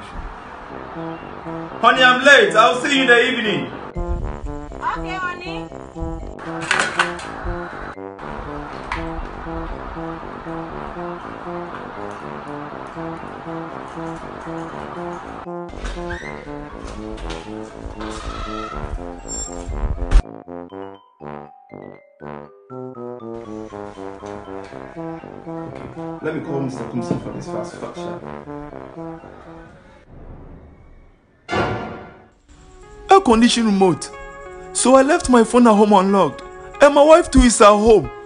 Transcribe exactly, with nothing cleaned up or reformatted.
Honey, I'm late. I'll see you in the evening. Okay, honey. Let me call Mister Kumsi for this fast food shop. Air conditioning remote. So I left my phone at home unlocked. And my wife too is at home.